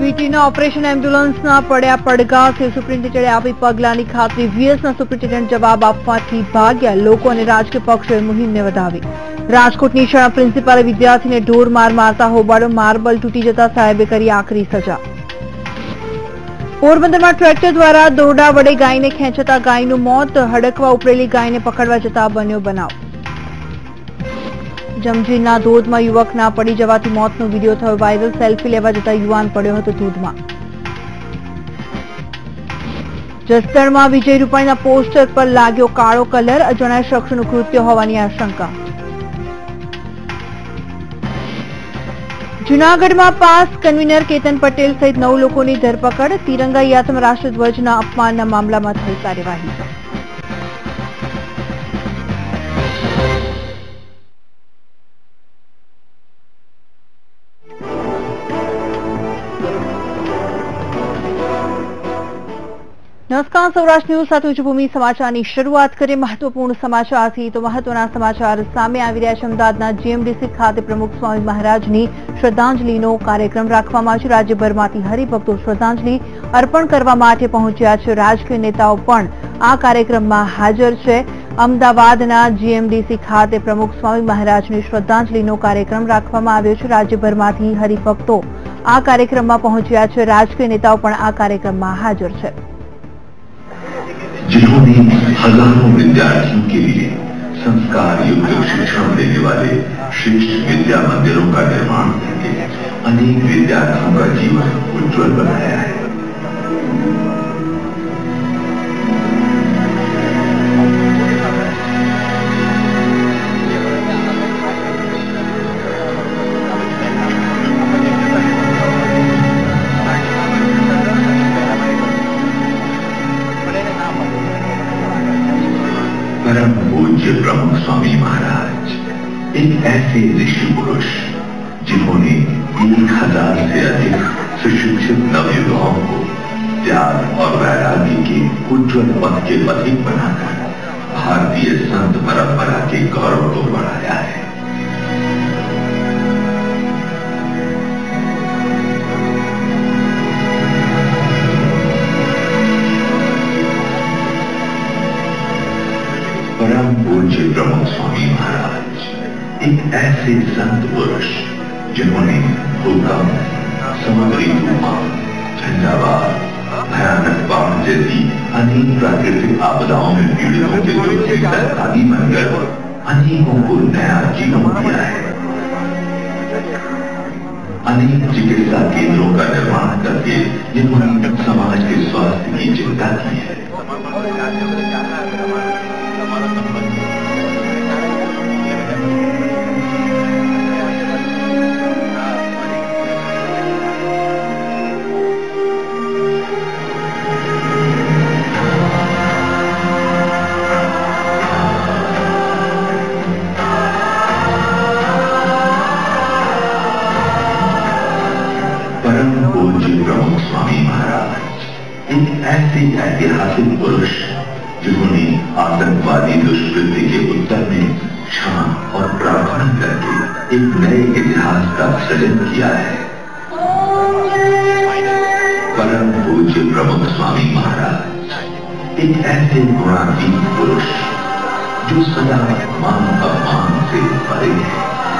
પીટીના operation એમ્બ્યુલન્સના પડ્યા પડઘા civil સુપ્રિન્ટેન્ડન્ટે આપી પગલાંની ખાતરી વીએસના સુપ્રિન્ટેન્ડન્ટ જવાબ આપવાથી ભાગ્યા લોકો અને રાજકીય પક્ષોએ મુહિમને વધાવી રાજકોટની શાળા પ્રિન્સિપાલે વિદ્યાર્થીને ઢોર માર મારતા હોબાળો માર્બલ તૂટી જતા સાહેબે કરી આકરી સજા પોરબંદરમાં ટ્રેક્ટર દ્વારા દોરડા વડે ગાયને ખેંચતા ગાયનું મોત હડકવા ઉપરેલી ગાયને પકડવા જતા બન્યો બનાવ જમજીરના ધોધમાં યુવકના પડી જવાથી મોતનો વિડીયો થયો વાયરલ સેલ્ફી લેવા જતા યુવાન પડ્યો હતો ધોધમાં જસદણમાં વિજય રૂપાણીના પોસ્ટર પર લાગ્યો કાળો કલર અજાણ્યા શખ્સનું કૃત્ય હોવાની આશંકા જૂનાગઢમાં પાસ કન્વીનર કેતન પટેલ સહિત 9 લોકોની ધરપકડ તિરંગા યાત્રામાં રાષ્ટ્રધ્વજના અપમાનના મામલામાં થઈ કાર્યવાહી નમસ્કાર સૌરાષ્ટ્ર ન્યૂઝ સાથે હું ભૂમિ સમાચારની શરૂઆત કરીએ મહત્વપૂર્ણ સમાચારથી તો મહત્વના સમાચાર સામે આવી રહ્યા છે અમદાવાદના જીએમડીસી ખાતે પ્રમુખ સ્વામી મહારાજની શ્રદ્ધાંજલિનો કાર્યક્રમ રાખવામાં આવ્યો છે રાજ્યભરમાંથી હરિભક્તો શ્રદ્ધાંજલિ અર્પણ કરવા માટે પહોંચ્યા છે રાજકીય નેતાઓ પણ આ કાર્યક્રમમાં હાજર છે અમદાવાદના જીએમડીસી ખાતે પ્રમુખ સ્વામી મહારાજની શ્રદ્ધાંજલિનો કાર્યક્રમ રાખવામાં આવ્યો છે રાજ્યભરમાંથી હરિભક્તો આ કાર્યક્રમમાં પહોંચ્યા છે રાજકીય નેતાઓ પણ આ કાર્યક્રમમાં હાજર છે जिन्होंने हजारों विद्यार्थियों के लिए संस्कार युक्त शिक्षण देने वाले श्रेष्ठ विद्या मंदिरों का निर्माण करके अनेक विद्यार्थियों का जीवन उज्जवल बनाया है। परम पूज्य प्रमुख स्वामी महाराज एक ऐसे ऋषि पुरुष जिन्होंने 1000 से अधिक सुशिक्षित नवयुवाओं को त्याग और वैराग्य के उज्जवल पथ के पथिक बनाकर भारतीय संत परंपरा के गौरव को बढ़ाया है। परम पूज्य प्रमुख स्वामी महाराज एक ऐसे संत पुरुष जिन्होंने भूकंप, समुद्री तूफान, झंझावात, भयानक बाढ़ जैसी अनेक प्राकृतिक आपदाओं में पीड़ितों के दुख के सहभागी बनकर अनेकों को नया जीवन दिया है। अनेक चिकित्सा केंद्रों का निर्माण करके जिन्होंने समाज के स्वास्थ्य की चिंता की है। परम पूज्य प्रमुख स्वामी महाराज एक ऐसे ऐतिहासिक पुरुष जिन्होंने आतंकवादी दुष्कृत्य के उत्तर में क्षमा और प्रार्थना करके एक नए इतिहास का सृजन किया है। परम पूज्य प्रमुख स्वामी महाराज एक ऐसे गुणातीत पुरुष जो सदा मान अपमान से परे है।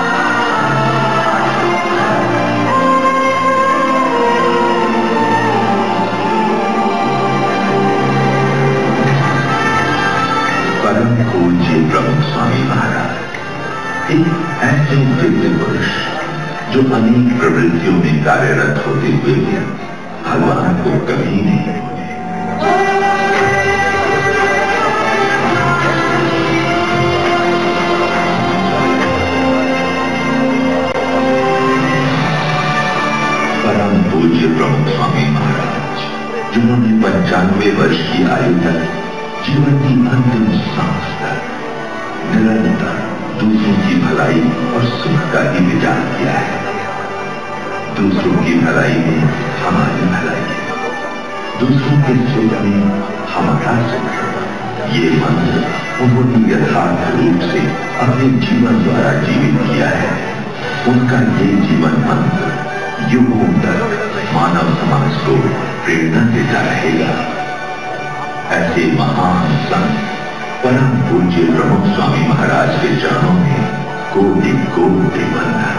परम पूज्य प्रमुख स्वामी महाराज एक ऐसे दिव्य पुरुष जो अनेक प्रवृत्तियों में कार्यरत होते हुए भी भगवान को कभी नहीं भूले। परम पूज्य प्रमुख स्वामी महाराज जिन्होंने 95 वर्ष की आयु तक जीवन की अंतिम सांस तक निरंतर दूसरों की भलाई और सुख का ही विचार किया है। दूसरों की भलाई में हमारी भलाई है, दूसरों के सुख में हमारा सुख है। ये मंत्र उन्होंने यथार्थ रूप से अपने जीवन द्वारा जीवित किया है। उनका ये जीवन मंत्र युगों तक मानव समाज को प्रेरणा देता रहेगा। ऐसे महान संत परम पूज्य प्रमुख स्वामी महाराज के चरणों में कोटि कोटि वंदन।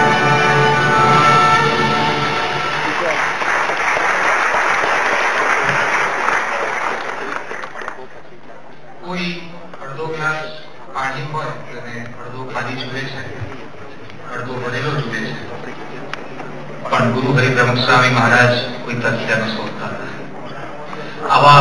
कोई अर्धो ग्लास पानी होय અને અડધો ખાલી જુએ છે, અડધો ભરેલો જુએ છે, પણ ગુરુ હરિપ્રમુખ સ્વામી મહારાજ કોઈ તથ્યને શોધતા નથી। આવા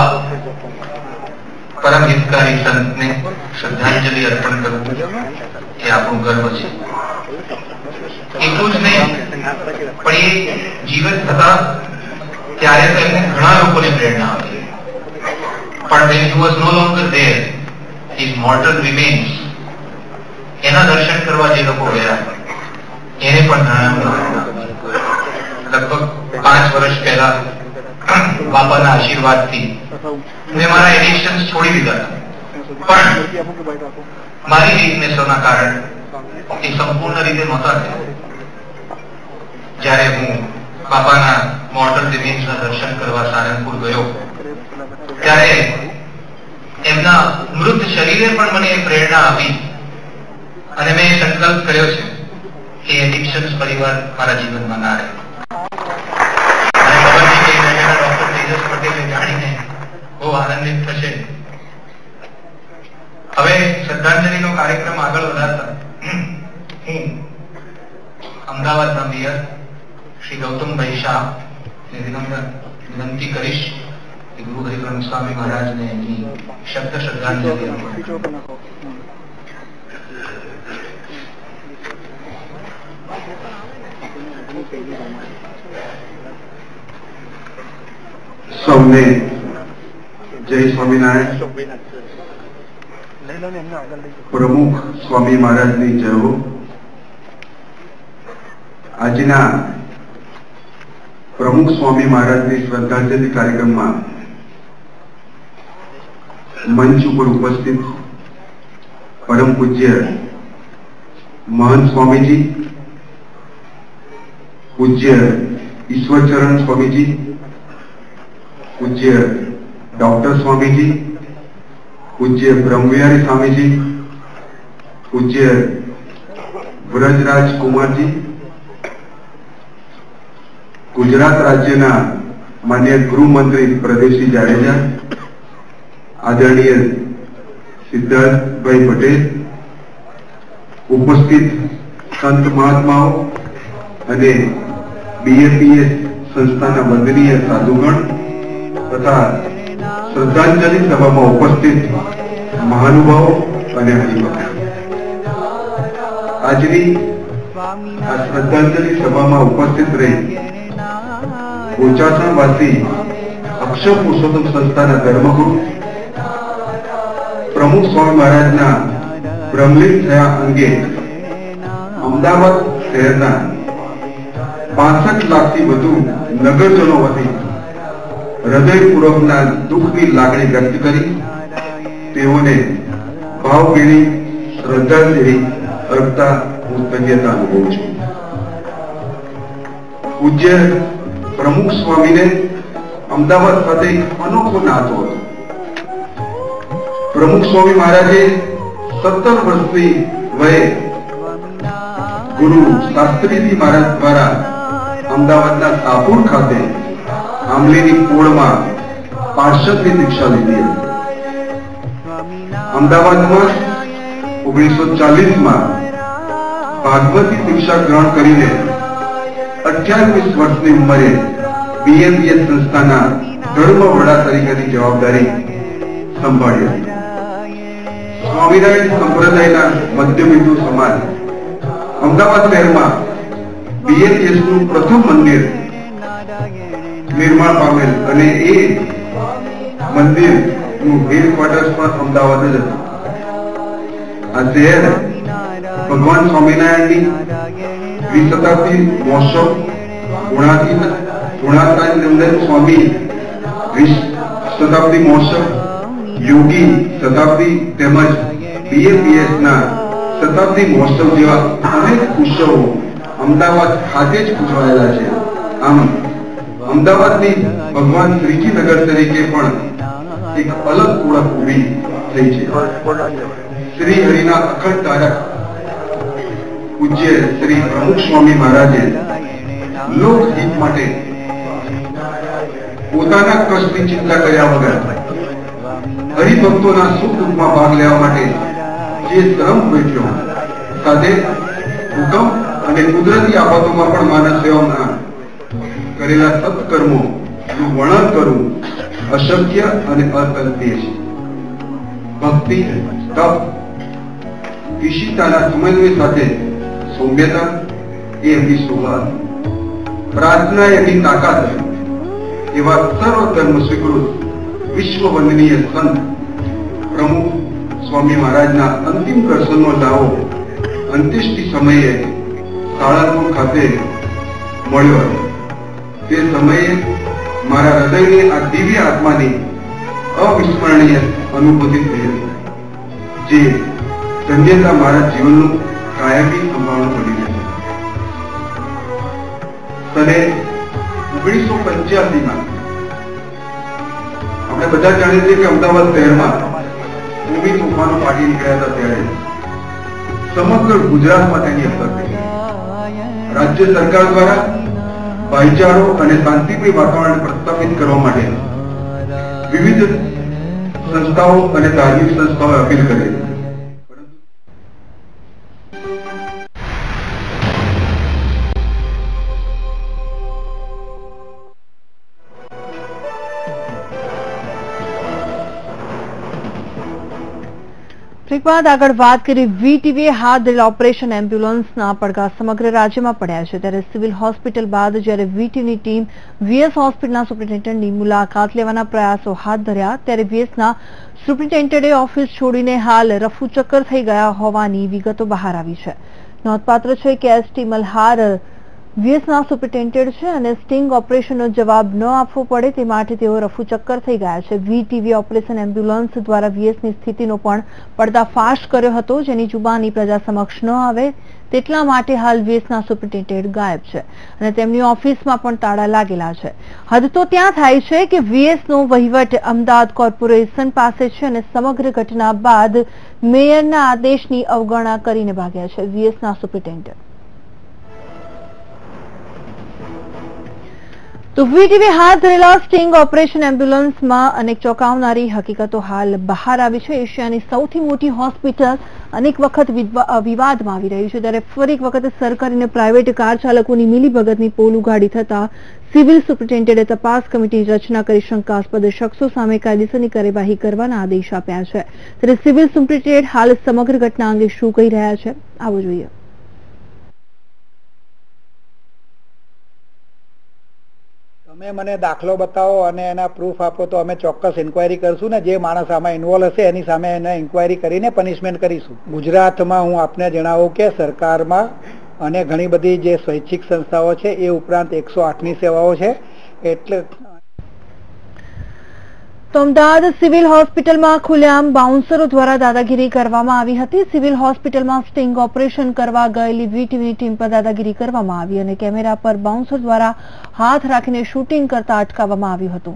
પરમ હિતકારી સંતને શ્રદ્ધાંજલિ અર્પણ કરવું એ આપણું ગર્વ છે। એટલું જ નહીં, પણ એ જીવન થતા ત્યારે તો એમને ઘણા લોકોને પ્રેરણા આપી, પણ when he was no longer there, his mortal remains, એના દર્શન કરવા જે લોકો ગયા એને પણ ઘણા લગભગ 5 વર્ષ પહેલા બાપાના આશીર્વાદથી મેં મારા એડિક્શન્સ છોડી દીધા હતા, પણ મારી વીકનેસોના કારણે એ સંપૂર્ણ રીતે નહોતા થયા। જ્યારે હું બાપાના મોર્ટલ રિમેન્સના દર્શન કરવા સારંગપુર ગયો ત્યારે એમના મૃત શરીરે પણ મને એ પ્રેરણા આપી અને મેં સંકલ્પ કર્યો છે કે એડિક્શન્સ પરિવાર મારા જીવનમાં ના રહે। મને ખબર છે કે ડોક્ટર તેજસ પટેલે જાણીને બહુ આનંદિત થશે। હવે શ્રદ્ધાંજલિનો કાર્યક્રમ આગળ વધારતા હું અમદાવાદના મેયર શ્રી ગૌતમભાઈ શાહને વિનંતી કરીશ કે ગુરુ હરિપ્રમુખ સ્વામી મહારાજને એની શબ્દ શ્રદ્ધાંજલિ અર્પણ। સૌને જય સ્વામિનારાયણ। પ્રમુખ સ્વામી મહારાજની જય હો। આજના પ્રમુખ સ્વામી મહારાજની શ્રદ્ધાંજલિ કાર્યક્રમમાં મંચ ઉપર ઉપસ્થિત પરમ પૂજ્ય महंत स्वामी जी, पूज्य ईश्वरचरण स्वामी जी, पूज्य डॉक्टर स्वामी जी, पूज्य ब्रह्मविहारी स्वामी जी, पूज्य व्रजराज कुमार जी, गुजरात राज्यना मान्य गृहमंत्री प्रदेशी जाडेजा, आदरणीय सिद्धार्थ भाई पटेल, उपस्थित संत महात्माओं અને બીએપીએસ સંસ્થાના વંદનીય સાધુગણ તથા શ્રદ્ધાંજલિ સભામાં ઉપસ્થિત મહાનુભાવો અને હરિભક્તો, આજની આ શ્રદ્ધાંજલિ સભામાં ઉપસ્થિત રહી બોચાસણવાસી અક્ષર પુરુષોત્તમ સંસ્થાના ધર્મગુરુ પ્રમુખ સ્વામી મહારાજના બ્રહ્મલીન થયા અંગે અમદાવાદ શહેરના 65 લાખથી વધુ નગરજનો વતી હૃદયપૂર્વકના દુઃખની લાગણી વ્યક્ત કરી તેઓને ભાવભીની શ્રદ્ધાંજલિ અર્પતા હું ધન્યતા અનુભવું છું। પૂજ્ય પ્રમુખ સ્વામીને અમદાવાદ ખાતે અનોખો નાતો હતો। પ્રમુખ સ્વામી મહારાજે 17 વર્ષની વયે ગુરુ શાસ્ત્રીજી મહારાજ દ્વારા અમદાવાદના સાપુર ખાતે આંબલીની પોળમાં પાર્ષદની દીક્ષા લીધી હતી। અમદાવાદમાં 1940માં ભાગવતી દીક્ષા ગ્રહણ કરીને 28 વર્ષની ઉંમરે બીએમબીએસ સંસ્થાના ધર્મ વડા તરીકેની જવાબદારી સંભાળી હતી। સ્વામિનારાયણ સંપ્રદાયના મધ્યબિંદુ સમાજ અમદાવાદ શહેરમાં બીએમબીએસ નું પ્રથમ મંદિર નિર્માણ પામેલ અને એ મંદિર નું હેડક્વાર્ટર્સ પણ અમદાવાદ જ હતું। આ શહેર ભગવાન સ્વામિનારાયણની દ્વિશતાબ્દી મહોત્સવ ગુણાતીતાનંદ સ્વામી દ્વિશતાબ્દી મહોત્સવ, યોગી શતાબ્દી તેમજ બીએમબીએસ ના શતાબ્દી મહોત્સવ જેવા અનેક ઉત્સવો અમદાવાદ ખાતે જ ઉજવાયેલા છે। આમ અમદાવાદની ભગવાન શ્રીજી નગર તરીકે પણ એક અલગ ઓળખ ઊભી થઈ છે. શ્રી હરિના અખંડ તારક પૂજ્ય શ્રી પ્રમુખ સ્વામી મહારાજે લોકહિત માટે પોતાના કષ્ટની ચિંતા કર્યા વગર હરિભક્તોના સુખ દુઃખમાં ભાગ લેવા માટે જે શ્રમ વેઠ્યો, સાથે ભૂકંપ અને કુદરતી આફતોમાં પણ માનવ સેવામાં કરેલા સત્કર્મોનું વર્ણન કરવું અશક્ય અને અકલ્પ્ય છે. ભક્તિ, તપ, ઈશિતાના સમન્વય સાથે સૌમ્યતા એ એમની શોભા, પ્રાર્થના એમની તાકાત. એવા સર્વ ધર્મ સ્વીકૃત વિશ્વ વંદનીય સંત પ્રમુખ સ્વામી મહારાજના અંતિમ દર્શનનો લાવો અંત્યેષ્ટિ સમયે સાળંગપુર ખાતે મળ્યો હતો. તે સમયે મારા હૃદયની આ દિવ્ય આત્માની અવિસ્મરણીય અનુભૂતિ થઈ હતી, જે ધન્યતા મારા જીવનનું કાયમી સંભાળવું બની ગયું. સને 1985માં આપણે બધા જાણીએ છીએ કે અમદાવાદ શહેરમાં ભૂમિ તોફાનો ફાટી નીકળ્યા હતા. ત્યારે સમગ્ર ગુજરાતમાં તેની અસર થઈ. રાજ્ય સરકાર દ્વારા ભાઈચારો અને શાંતિમય વાતાવરણ પ્રસ્થાપિત કરવા માટે વિવિધ સંસ્થાઓ અને ધાર્મિક સંસ્થાઓએ અપીલ કરી. બ્રેક બાદ આગળ વાત કરી વીટીવીએ હાથ ધરેલા ઓપરેશન એમ્બ્યુલન્સના પડઘા સમગ્ર રાજ્યમાં પડ્યા છે. ત્યારે સિવિલ હોસ્પિટલ બાદ જ્યારે વીટીવીની ટીમ વીએસ હોસ્પિટલના સુપ્રિન્ટેન્ડન્ટની મુલાકાત લેવાના પ્રયાસો હાથ ધર્યા, ત્યારે વીએસના સુપ્રિન્ટેન્ડન્ટે ઓફિસ છોડીને હાલ રફુચક્કર થઈ ગયા હોવાની વિગતો બહાર આવી છે. નોંધપાત્ર છે કે એસટી મલ્હાર વીએસના સુપ્રિન્ટેન્ડન્ટ છે અને સ્ટિંગ ઓપરેશનનો જવાબ ન આપવો પડે તે માટે તેઓ રફુચક્કર થઈ ગયા છે. વીટીવી ઓપરેશન એમ્બ્યુલન્સ દ્વારા વીએસની સ્થિતિનો પણ પર્દાફાશ કર્યો હતો, જેની જુબાની પ્રજા સમક્ષ ન આવે તેટલા માટે હાલ વીએસના સુપ્રિન્ટેન્ડન્ટ ગાયબ છે અને તેમની ઓફિસમાં પણ તાળા લાગેલા છે. હદ તો ત્યાં થાય છે કે વીએસનો વહીવટ અમદાવાદ કોર્પોરેશન પાસે છે અને સમગ્ર ઘટના બાદ મેયરના આદેશની અવગણના કરીને ભાગ્યા છે વીએસના સુપ્રિન્ટેન્ડન્ટ. તો વીટીવી હાથ ધરેલા સ્ટિંગ ઓપરેશન એમ્બ્યુલન્સમાં અનેક ચોંકાવનારી હકીકતો હાલ બહાર આવી છે. એશિયાની સૌથી મોટી હોસ્પિટલ અનેક વખત વિવાદમાં આવી રહી છે, ત્યારે ફરી એક વખત સરકારી અને પ્રાઇવેટ કાર ચાલકોની મિલીભગતની પોલ ઉગાડી થતા સિવિલ સુપ્રિન્ટેન્ડન્ટે તપાસ કમિટીની રચના કરી શંકાસ્પદ શખ્સો સામે કાયદેસરની કાર્યવાહી કરવાના આદેશ આપ્યા છે. ત્યારે સિવિલ સુપ્રિન્ટેન્ડન્ટ હાલ સમગ્ર ઘટના અંગે શું કહી રહ્યા છે, આવો જોઈએ. તમે મને દાખલો બતાવો અને એના પ્રૂફ આપો તો અમે ચોક્કસ ઇન્ક્વાયરી કરશું ને જે માણસ આમાં ઇન્વોલ્વ હશે એની સામે એને ઇન્ક્વાયરી કરીને પનિશમેન્ટ કરીશું. ગુજરાતમાં હું આપને જણાવું કે સરકારમાં અને ઘણી બધી જે સ્વૈચ્છિક સંસ્થાઓ છે એ ઉપરાંત 108ની સેવાઓ છે. એટલે તો અમદાવાદ સિવિલ હોસ્પિટલમાં ખુલ્લેઆમ બાઉન્સરો દ્વારા દાદાગીરી કરવામાં આવી હતી. સિવિલ હોસ્પિટલમાં સ્ટિંગ ઓપરેશન કરવા ગયેલી વીટીવીની ટીમ પર દાદાગીરી કરવામાં આવી અને કેમેરા પર બાઉન્સર દ્વારા હાથ રાખીને શૂટિંગ કરતા અટકાવવામાં આવ્યું હતું.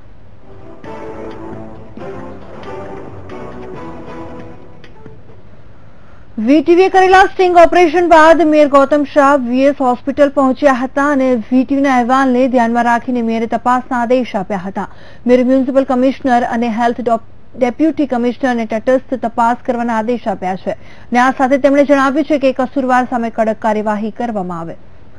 વીટીવીએ કરેલા સ્ટિંગ ઓપરેશન બાદ mayor Gautam Shah VS hospital પહોંચ્યા હતા અને વીટીવીના અહેવાલને ધ્યાનમાં રાખીને મેયરે તપાસના આદેશ આપ્યા હતા. મેયરે મ્યુનિસિપલ કમિશનર અને હેલ્થ ડેપ્યુટી કમિશનરને તટસ્થ તપાસ કરવાના આદેશ આપ્યા છે અને આ સાથે તેમણે જણાવ્યું છે કે કસૂરવાર સામે કડક કાર્યવાહી કરવામાં આવે.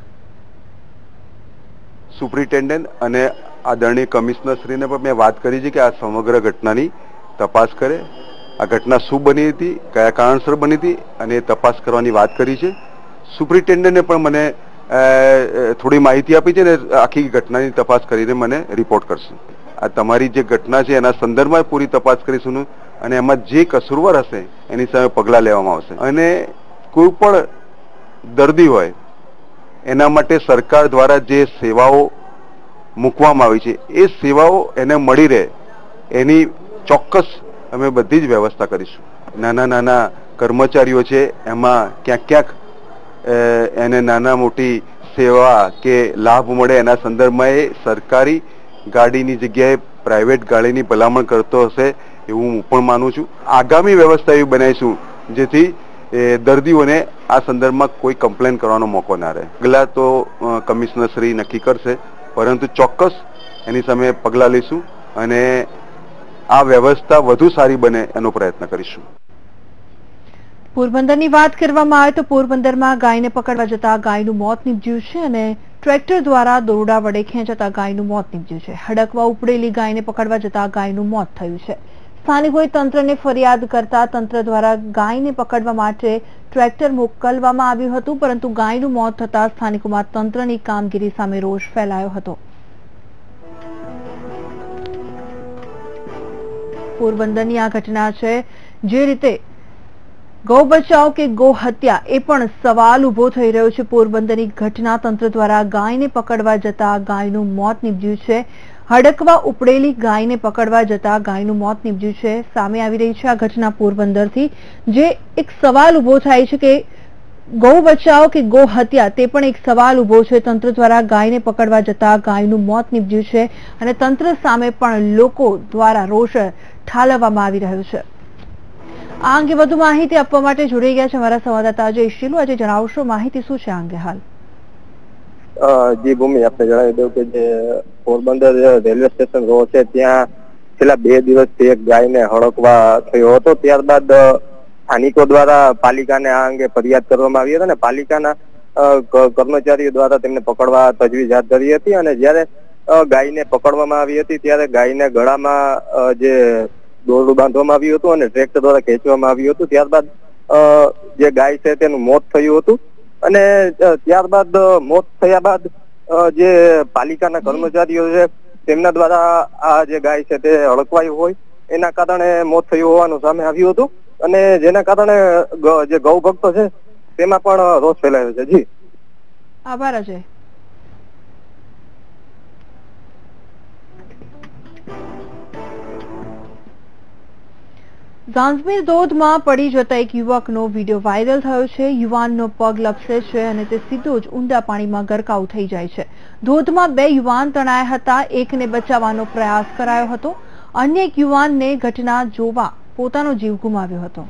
સુપ્રિન્ટેન્ડન્ટ અને આદરણીય કમિશનરશ્રીને પણ મેં વાત કરી છે કે આ સમગ્ર ઘટનાની તપાસ કરે. આ ઘટના શું બની હતી, કયા કારણસર બની હતી અને તપાસ કરવાની વાત કરી છે. સુપ્રિન્ટેન્ડન્ટે પણ મને થોડી માહિતી આપી છે અને આખી ઘટનાની તપાસ કરીને મને રિપોર્ટ કરશે. આ તમારી જે ઘટના છે એના સંદર્ભમાં પૂરી તપાસ કરીશું અને એમાં જે કસૂરવાર હશે એની સામે પગલાં લેવામાં આવશે. અને કોઈ પણ દર્દી હોય એના માટે સરકાર દ્વારા જે સેવાઓ મૂકવામાં આવી છે એ સેવાઓ એને મળી રહે એની ચોક્કસ અમે બધી જ વ્યવસ્થા કરીશું. નાના નાના કર્મચારીઓ છે એમાં ક્યાંક ક્યાંક એને નાના મોટી સેવા કે લાભ મળે એના સંદર્ભમાં એ સરકારી ગાડીની જગ્યાએ પ્રાઇવેટ ગાડીની ભલામણ કરતો હશે એવું હું પણ માનું છું. આગામી વ્યવસ્થા એવી બનાવીશું જેથી દર્દીઓને આ સંદર્ભમાં કોઈ કમ્પ્લેન કરવાનો મોકો ના રહે. પગલાં તો કમિશનર શ્રી નક્કી કરશે, પરંતુ ચોક્કસ એની સામે પગલાં લઈશું અને આ વ્યવસ્થા વધુ સારી બને એનો પ્રયત્ન કરીશું. પોરબંદરની વાત કરવામાં આવે તો પોરબંદરમાં ગાયને પકડવા જતા ગાયનું મોત નીપજ્યું છે અને ટ્રેક્ટર દ્વારા દોરડા વડે ખેંચાતા ગાયનું મોત નીપજ્યું છે. હડકવા ઉપડેલી ગાયને પકડવા જતા ગાયનું મોત થયું છે. સ્થાનિકોએ તંત્રને ફરિયાદ કરતા તંત્ર દ્વારા ગાયને પકડવા માટે ટ્રેક્ટર મોકલવામાં આવ્યું હતું, પરંતુ ગાયનું મોત થતા સ્થાનિકોમાં તંત્રની કામગીરી સામે રોષ ફેલાયો હતો. પોરબંદરની આ ઘટના છે, જે રીતે ગૌ બચાવ કે ગૌ હત્યા એ પણ સવાલ ઉભો થઈ રહ્યો છે. પોરબંદરની ઘટના તંત્ર દ્વારા ગાયને પકડવા જતા ગાયનું મોત નીપજ્યું છે. હડકવા ઉપડેલી ગાયને પકડવા જતા ગાયનું મોત નીપજ્યું છે. સામે આવી રહી છે આ ઘટના પોરબંદરથી, જે એક સવાલ ઉભો થાય છે કે ગૌ બચાવ કે ગૌ હત્યા તે પણ એક સવાલ ઉભો છે. તંત્ર દ્વારા ગાયને પકડવા જતા ગાયનું મોત નીપજ્યું છે અને તંત્ર સામે પણ લોકો દ્વારા રોષ ઠાલવવામાં આવી રહ્યો છે. આ અંગે વધુ માહિતી આપવા માટે જોડાઈ ગયા છે અમારા સંવાદદાતા અજય શીલુ. આજે જણાવશો માહિતી શું છે આ અંગે હાલ? જી ભૂમિ, આપને જણાવી દઉં કે જે પોરબંદર રેલવે સ્ટેશન રોડ છે ત્યાં છેલ્લા 2 દિવસથી એક ગાયને હડકવા થયો હતો. ત્યારબાદ સ્થાનિકો દ્વારા પાલિકાને આ અંગે ફરિયાદ કરવામાં આવી હતી અને પાલિકાના કર્મચારીઓ દ્વારા તેમને પકડવા તજવીજ હાથ ધરી હતી અને જ્યારે ગાયને પકડવામાં આવી હતી ત્યારે ગાયને ગળામાં જે દોરડું બાંધવામાં આવ્યું હતું અને ટ્રેક્ટર દ્વારા ખેંચવામાં આવ્યું હતું. ત્યારબાદ જે ગાય છે તેનું મોત થયું હતું અને ત્યારબાદ મોત થયા બાદ જે પાલિકાના કર્મચારીઓ છે તેમના દ્વારા આ જે ગાય છે તે હડકવાયું હોય એના કારણે મોત થયું હોવાનું સામે આવ્યું હતું અને જેના કારણે જે ગૌ ભક્તો છે તેમાં પણ રોષ ફેલાયો છે. જી આભાર અજય. ઝાંઝમીર ધોધમાં પડી જતા એક યુવકનો વિડીયો વાયરલ થયો છે. યુવાનનો પગ લપસે છે અને તે સીધો જ ઊંડા પાણીમાં ગરકાવ થઈ જાય છે. ધોધમાં 2 યુવાન તણાયા હતા. એકને બચાવવાનો પ્રયાસ કરાયો હતો. અન્ય એક યુવાનને ઘટના જોવા પોતાનો જીવ ગુમાવ્યો હતો.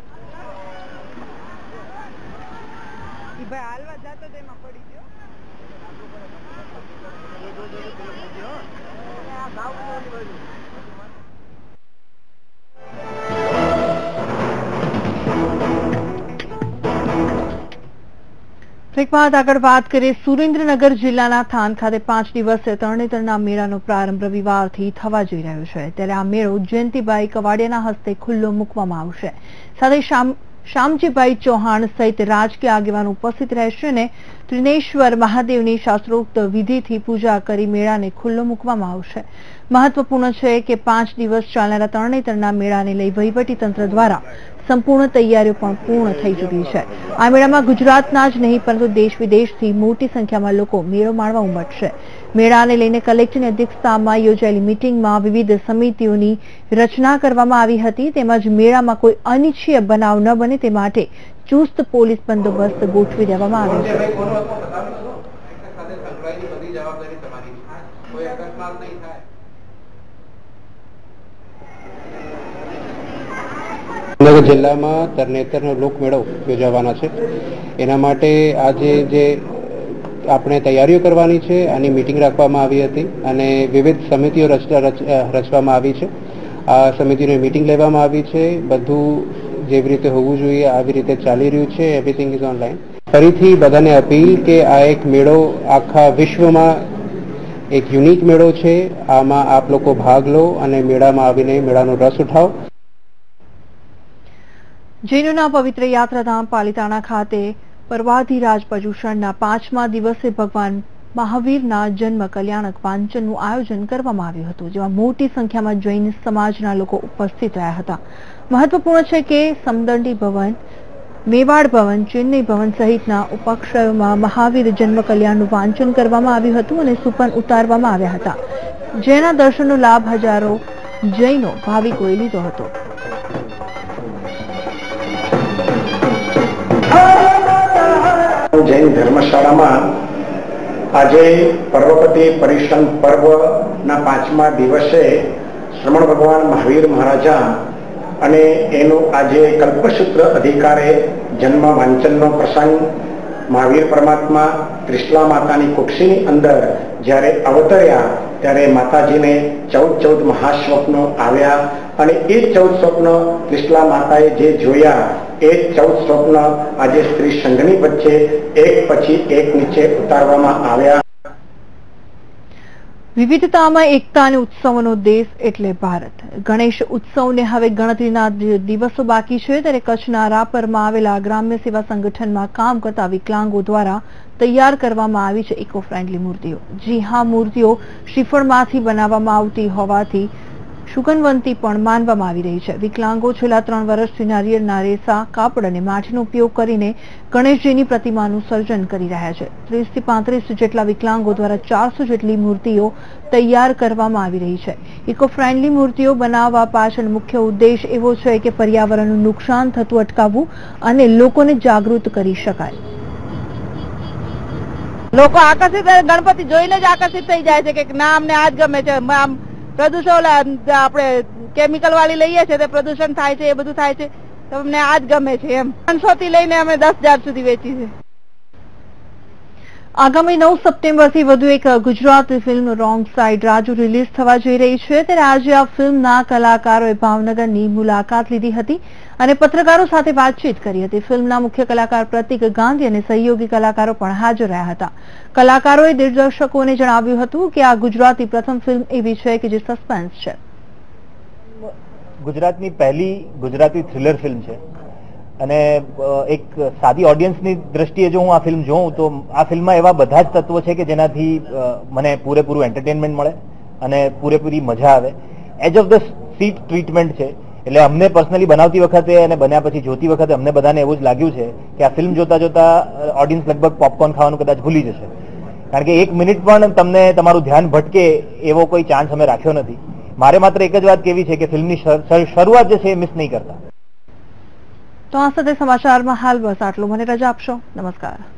આગળ વાત કરીએ સુરેન્દ્રનગર જિલ્લાના થાન ખાતે 5 દિવસીય તરણેતરના મેળાનો પ્રારંભ રવિવારથી થવા જઈ રહ્યો છે. ત્યારે આ મેળો જયંતિભાઈ કવાડિયાના હસ્તે ખુલ્લો મૂકવામાં આવશે. સાથે શામજીભાઈ ચૌહાણ સહિત રાજકીય આગેવાનો ઉપસ્થિત રહેશે અને ત્રિનેશ્વર મહાદેવની શાસ્ત્રોક્ત વિધિથી પૂજા કરી મેળાને ખુલ્લો મૂકવામાં આવશે. મહત્વપૂર્ણ છે કે 5 દિવસ ચાલનારા તરણેતરના મેળાને લઈ વહીવટી તંત્ર દ્વારા સંપૂર્ણ તૈયારીઓ પણ પૂર્ણ થઈ ચૂકી છે. આ મેળામાં ગુજરાતના જ નહીં પરંતુ દેશ વિદેશથી મોટી સંખ્યામાં લોકો મેળો માણવા ઉમટશે. મેળાને લઈને કલેક્ટરની અધ્યક્ષતામાં યોજાયેલી મીટિંગમાં વિવિધ સમિતિઓની રચના કરવામાં આવી હતી. તેમજ મેળામાં કોઈ અનિચ્છનીય બનાવ ન બને તે માટે ચુસ્ત પોલીસ બંદોબસ્ત ગોઠવી દેવામાં આવ્યો છે. જામનગર જિલ્લામાં તરણેતરનો લોકમેળો યોજાવાના છે. એના માટે આજે જે આપણે તૈયારીઓ કરવાની છે આની મીટિંગ રાખવામાં આવી હતી અને વિવિધ સમિતિઓ રચવામાં આવી છે. આ સમિતિની મીટિંગ લેવામાં આવી છે. બધું જેવી રીતે હોવું જોઈએ આવી રીતે ચાલી રહ્યું છે. Everything is online. ફરીથી બધાને અપીલ કે આ એક મેળો આખા વિશ્વમાં એક યુનિક મેળો છે. આમાં આપ લોકો ભાગ લો અને મેળામાં આવીને મેળાનો રસ ઉઠાવો. જૈનોના પવિત્ર યાત્રાધામ પાલિતાણા ખાતે પર્વાધિરાજ પર્યુષણના 5મા દિવસે ભગવાન મહાવીરના જન્મ કલ્યાણક વાંચનનું આયોજન કરવામાં આવ્યું હતું, જેમાં મોટી સંખ્યામાં જૈન સમાજના લોકો ઉપસ્થિત રહ્યા હતા. મહત્વપૂર્ણ છે કે સમદંડી ભવન, મેવાડ ભવન, ચેન્નઈ ભવન સહિતના ઉપાશ્રયોમાં મહાવીર જન્મ કલ્યાણનું વાંચન કરવામાં આવ્યું હતું અને સુપન ઉતારવામાં આવ્યા હતા, જેના દર્શનનો લાભ હજારો જૈનો ભાવિકોએ લીધો હતો. જૈન ધર્મશાળામાં આજે પર્વપતિ પરિશ્રમ પર્વના 5મા દિવસે શ્રમણ ભગવાન મહાવીર મહારાજા અને એનું આજે કલ્પસૂત્ર અધિકારે જન્મ વાંચનનો પ્રસંગ મહાવીર પરમાત્મા ત્રિશલા માતાની કુક્ષીની અંદર જ્યારે અવતર્યા ત્યારે માતાજીને 14 મહાસ્વપ્નો આવ્યા અને એ 14 સ્વપ્ન ત્રિશલા માતાએ જે જોયા એ 14 સ્વપ્ન આજે સ્ત્રી સંઘની વચ્ચે એક પછી એક નીચે ઉતારવામાં આવ્યા. વિવિધતામાં એકતા અને ઉત્સવનો દેશ એટલે ભારત. ગણેશ ઉત્સવને હવે ગણતરીના દિવસો બાકી છે ત્યારે કચ્છના રાપરમાં આવેલા ગ્રામ્ય સેવા સંગઠનમાં કામ કરતા વિકલાંગો દ્વારા તૈયાર કરવામાં આવી છે ઇકો ફ્રેન્ડલી મૂર્તિઓ. જી હા, મૂર્તિઓ શ્રીફળમાંથી બનાવવામાં આવતી હોવાથી સુગંધવંતી પણ માનવામાં આવી રહી છે. વિકલાંગો છેલ્લા 3 વર્ષથી નારિયેળના રેસા, કાપડ અને માટીનો ઉપયોગ કરીને ગણેશજીની પ્રતિમાનું સર્જન કરી રહ્યા છે. 30 થી 35 જેટલા વિકલાંગો દ્વારા 400 જેટલી મૂર્તિઓ તૈયાર કરવામાં આવી રહી છે. ઇકો ફ્રેન્ડલી મૂર્તિઓ બનાવવા પાછળ મુખ્ય ઉદ્દેશ એવો છે કે પર્યાવરણનું નુકસાન થતું અટકાવવું અને લોકોને જાગૃત કરી શકાય. લોકો આકર્ષિત, ગણપતિ જોઈને જ આકર્ષિત થઈ જાય છે કે ના અમને આ જ ગમે છે. આમ પ્રદૂષણ આપણે કેમિકલ વાળી લઈએ છીએ તે પ્રદૂષણ થાય છે, એ બધું થાય છે તો અમને આ જ ગમે છે. એમ 500 થી લઈને અમે 10,000 સુધી વેચી છે. આગામી 9 સપ્ટેમ્બરથી વધુ એક Gujarati film wrong side Raju release થવા જઈ રહી છે ત્યારે આજે આ ફિલ્મના કલાકારોએ ભાવનગરની મુલાકાત લીધી હતી અને પત્રકારો સાથે વાતચીત કરી હતી. ફિલ્મના મુખ્ય કલાકાર પ્રતિક ગાંધી અને સહયોગી કલાકારો પણ હાજર રહ્યા હતા. કલાકારોએ દિગ્દર્શકોને જણાવ્યું હતું કે આ ગુજરાતી પ્રથમ ફિલ્મ એવી છે કે જે સસ્પેન્સ છે. ગુજરાતની પહેલી ગુજરાતી થ્રિલર ફિલ્મ છે અને એક સાદી ઓડિયન્સની દ્રષ્ટિએ જો હું આ ફિલ્મ જોઉં તો આ ફિલ્મમાં એવા બધા જ તત્વો છે કે જેનાથી મને પૂરેપૂરું એન્ટરટેનમેન્ટ મળે અને પૂરેપૂરી મજા આવે. Edge of the seat treatment છે. એટલે અમને પર્સનલી બનાવતી વખતે અને બન્યા પછી જોતી વખતે અમને બધાને એવું જ લાગ્યું છે કે આ ફિલ્મ જોતા જોતા ઓડિયન્સ લગભગ પોપકોર્ન ખાવાનું કદાચ ભૂલી જશે, કારણ કે 1 મિનિટ પણ તમને તમારું ધ્યાન ભટકે એવો કોઈ ચાન્સ અમે રાખ્યો નથી. મારે માત્ર એક જ વાત કહેવી છે કે ફિલ્મની શરૂઆત જે છે એ મિસ નહીં કરતા. તો આ સાથે સમાચારમાં હાલ બસ આટલું. મને રજા આપશો. નમસ્કાર.